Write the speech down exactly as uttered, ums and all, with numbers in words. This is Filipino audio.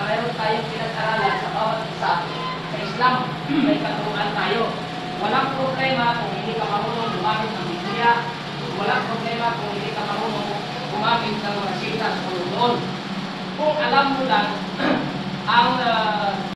pareho tayong pinag-aralan sa bawat isa. Sa Islam, may katuruan tayo. Walang problema kung hindi ka marunong gumamit ng Biblia. Walang problema kung hindi ka marunong gumamit ng mga sita sa Panginoon. Kung alam mo lang ang uh,